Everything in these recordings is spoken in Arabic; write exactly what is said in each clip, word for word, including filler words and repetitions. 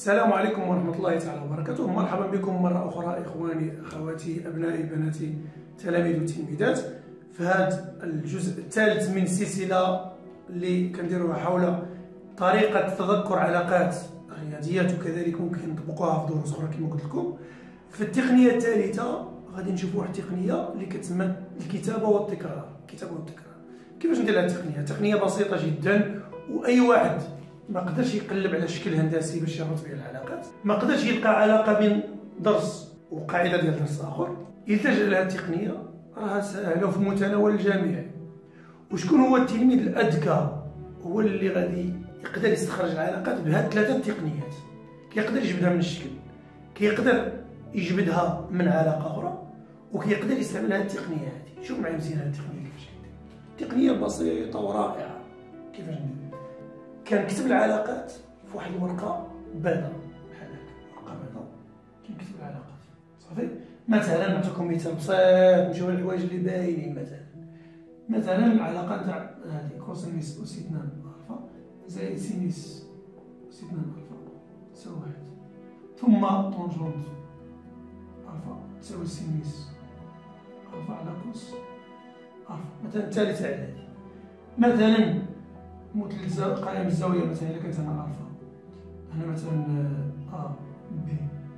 السلام عليكم ورحمة الله تعالى وبركاته. مرحبا بكم مرة أخرى إخواني أخواتي أبنائي بناتي تلاميذ وتلميذات في هذا الجزء الثالث من السلسلة اللي كنديروها حول طريقة تذكر علاقات الرياضيات، وكذلك ممكن نطبقوها في دروس أخرى كما قلت لكم. في التقنية الثالثة غادي نشوفوا واحد التقنية اللي كتسمى الكتابة والتكرار. الكتابة والتكرار كيفاش ندير هذه التقنية؟ تقنية بسيطة جدا، وأي واحد ما قدرش يقلب على شكل هندسي باش يربط به العلاقات، ما قدرش يلقى علاقه بين درس وقاعده ديال درس اخر، يلتجئ لهذه التقنيه، راها سهله وفي متناول الجميع. وشكون هو التلميذ الاذكى؟ هو اللي غادي يقدر يستخرج العلاقات بهذه ثلاثه تقنيات. كيقدر يجبدها من الشكل، كيقدر يجبدها من علاقه اخرى، وكيقدر يستعمل هذه التقنيه هذه. شوف معايا مزيان هذه التقنيه كيفاش كدير. تقنيه بسيطه ورائعه. كيفاش ندير؟ كنكتب العلاقات في واحد الورقه بيضاء بحال هكا، ورقه بيضاء كنكتب العلاقات صافي. مثلا نعطيكم مثال بسيط، نمشيو للحوايج اللي باينين. مثلا مثلا العلاقه تاع هذه كوسينيس أس اثنان الفا زائد سينيس أس اثنان الفا تساوي واحد، ثم طونجونت الفا تساوي سينيس الفا على كوس الفا. مثلا الثالثه على هذه، مثلا مثلث قائم الزاويه. مثلا الا كانت هنا الفا، هنا مثلا ا بي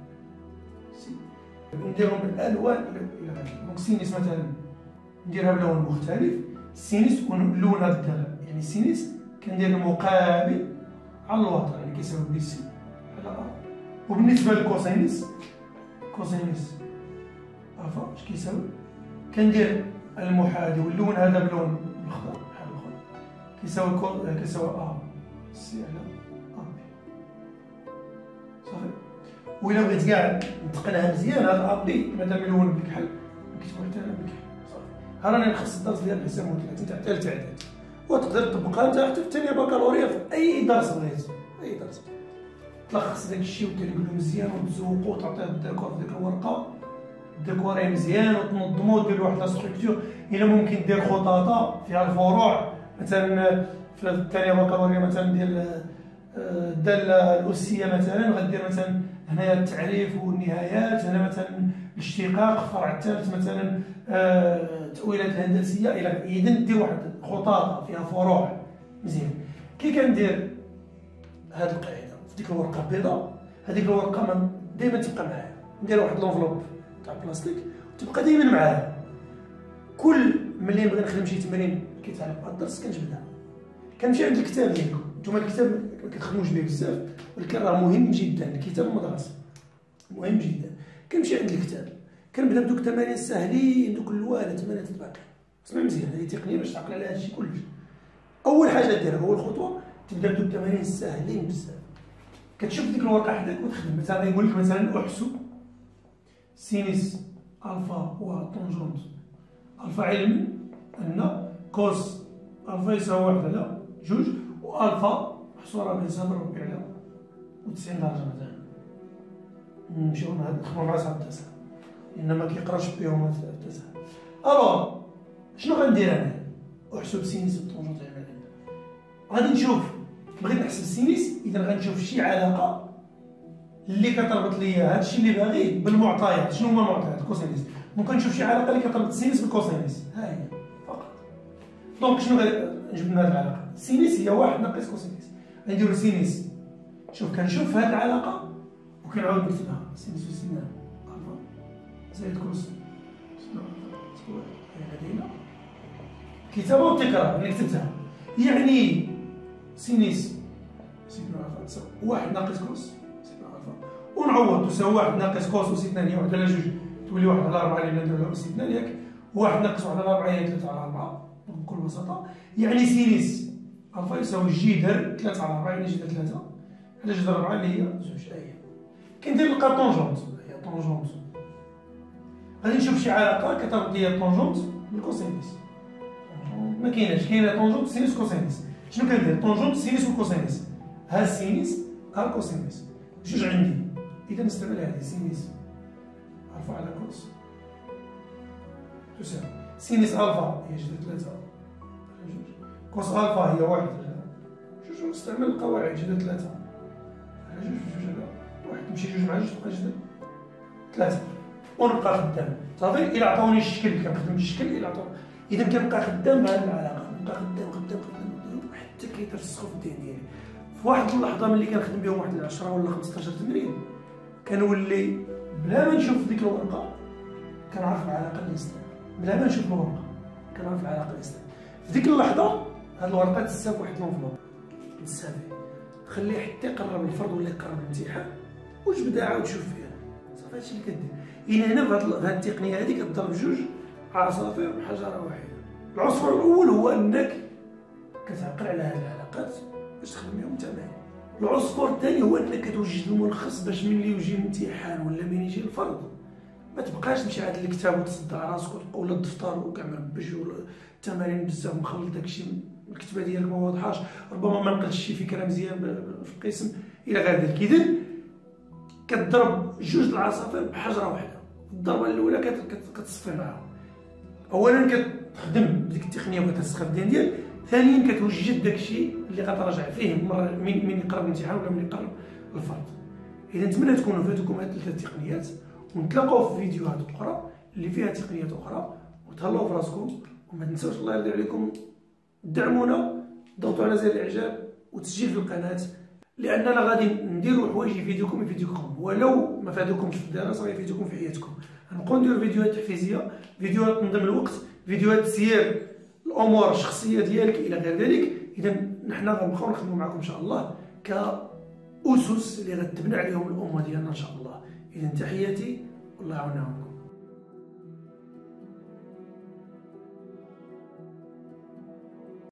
سي، نديرهم بالالوان الى غير. دونك سينيس مثلا نديرها بلون مختلف. السينيس ونلون هذا الدرع، يعني السينيس كندير المقابل على الوتر، يعني كيساوي بي سي على ا. وبالنسبه للكوسينيس، كوسينيس الفا اش كيساوي؟ كندير المحاذي ونلون هذا بلون الاخضر بحال الاخر، كيساوي كو كيساوي ا سي على ا بي صافي. وإلا بغيت كاع نتقنها مزيان، هاد ا بي مادام ملون بك بحال نكتبو حتى انا بك صافي. ها راني نخص الدرس ديال الحساب والمثلثات تاع ثالث اعداد، وتقدر تطبقها انت حتى في الثانيه بكالوريا في اي درس بغيت، اي درس تلخص داك الشيء وترجلو مزيان وتزوقو وتعطيه الديكور في ديك الورقه، ديكوريه مزيان وتنظمو ودير واحد لا ستركتور. الا ممكن دير خطاطه فيها الفروع، مثلا في الثانيه بكالوريا مثلا ديال الداله الاسيه، مثلا غدير مثلا هنايا التعريف والنهايات، هنا مثلا الاشتقاق، الفرع الثالث مثلا التأويلات الهندسيه الى اذا دير واحد خطاطه فيها فروع مزيان. كي كندير هذه القاعده في ديك الورقه البيضاء، هذيك الورقه دائما تبقى معايا، ندير واحد لونفلوب تاع بلاستيك وتبقى دائما معايا. كل ملي نبغي نخدم شي تمرين كيتعلق بهذا الدرس كنجبدها، كنمشي عند الكتاب ديالكم. نتوما الكتاب ما كتخدموش به بزاف، ولكن راه مهم جدا. الكتاب المدرسه مهم جدا. كنمشي عند الكتاب كنبدا بدوك التمارين الساهلين، دوك الاولى تمارين الباقي. اسمع مزيان، هذه تقنيه باش تعقل على هذا الشيء كلش. اول حاجه ديرها، اول خطوه تبدا بدوك التمارين الساهلين بزاف. كتشوف ديك الورقه حداك وتخدم. مثلا يقول لك مثلا احسب سينيس الفا وطونجونت الفا، علما ان كوس الفا يساوي واحد على جوج، والفا محصوره بين صفر وربع على وتسعين درجه. مثلا نمشيو ندخلو راسها التسعه، لان ما كيقراش بهم التسعه. الوغ شنو غندير انا؟ احسب سينيس وطونجونت علما غادي نشوف، بغيت نحسب السينيس، اذا غنشوف شي علاقه اللي كتربط ليا هادشي اللي باغي بالمعطيات. شنو هما المعطيات؟ كوسينيس. ممكن نشوف شي علاقه اللي كتربط السينيس بالكوسينيس، ها هي فقط. دونك شنو غنجبد من هاد العلاقه؟ السينيس هي واحد ناقص كوسينيس. غنديرو سينيس، شوف كنشوف هاد العلاقه وكنعاود نكتبها. سينيس أس اثنان الفا زائد كوس تساوي هذه كتابه وتكرار. انا كتبتها، يعني سينيس أس اثنان الفا تساوي واحد ناقص كوس ونعوض تساوي واحد ناقص كوس أس اثنان هي واحد على جوج، تولي واحد على أربعة اللي نديرو أس اثنان ياك، واحد ناقص واحد على أربعة هي ثلاثة على أربعة بكل بساطة. يعني سينيس ألفا يساوي جذر ثلاثة على أربعة، يعني جذر ثلاثة على جذر أربعة اللي هي زوج. ها هي. كندير نلقى طونجونت، هي طونجونت. غادي نشوف شي علاقة كتربط ليا الطونجونت بالكوسينيس. ما كايناش، كاينة طونجونت سينيس كوسينيس. شنو كندير؟ طونجونت سينيس وكوسينيس، ها السينيس ها الكوسينيس، جوج عندي. إذا نستعمل هذه سينيس ألفا على كوس تساوي سينيس ألفا هي جذر ثلاثة على جوج، كوس ألفا هي واحد على جوج. نستعمل القواعد، جذر ثلاثة على جوج في جوج على كتمشي جوج مع جوج تبقى جدد ثلاثه ونبقى خدام صافي. الا عطاوني الشكل كنخدم بالشكل، الا عطاوني اذا كنبقى خدام بهذه العلاقه، نبقى خدام خدام خدام حتى كيترسخوا في الذهن ديالي. في واحد اللحظه ملي كنخدم بهم واحد عشرة ولا خمسطاش تمرين كنولي بلا ما نشوف ديك الورقه كنعرف العلاقه اللي استنى، بلا ما نشوف الورقه كنعرف العلاقه اللي استنى. في ديك اللحظه هاد الورقه تساب واحد لونفلوب نسافي خليه حتى يقرب الفرض ولا يقرب الامتحان وجبدها عاود شوف فيها صافي. هادشي اللي كدير. إلا هنا في هاد التقنيه هادي كضرب جوج عصافير بحجره واحده. العنصر الاول هو انك كتعقل على هاد العلاقات باش تخدم بهم تماما. العنصر الثاني هو انك كتوجد الملخص باش ملي يجي الامتحان ولا ملي يجي الفرض ما تبقاش تمشي عاد الكتاب وتصدع راسك ولا الدفتر وكاع مربج ولا التمارين بزاف مخلط داكشي الكتابه ديالك ما واضحاش، ربما ما نقلتش شي فكره مزيان في القسم الى غير ذلك. اذا كتضرب جوج العصافير بحجره واحده. الضربه الاولى كتصفي معاهم، اولا كتخدم بديك التقنيه وكترسخها في الذهن ديالك، ثانيا كتوجد داكشي اللي غتراجع فيه مره من يقرب الامتحان ولا من يقرب الفرض. اذا نتمنى تكونوا فاتوكم هاد ثلاثه تقنيات ونتلاقاو في فيديوهات اخرى اللي فيها تقنيات اخرى، وتهلاو في راسكم وما تنساوش الله يرضي عليكم دعمونا، ضغطوا على زر الاعجاب وتسجيل في القناه، لاننا غادي نديروا حوايج يفيدوكم يفيدوكم، ولو ما فادوكمش في الدراسه غيفيدوكم في حياتكم. غنبقاو نديروا فيديوهات تحفيزيه، فيديوهات تنظيم الوقت، فيديوهات تسيير الامور الشخصيه ديالك الى غير ذلك. اذا نحنا غنبقاو نخدموا معكم ان شاء الله كاسس اللي غتبنى عليهم الامه ديالنا ان شاء الله. اذا تحياتي والله يعاونكم.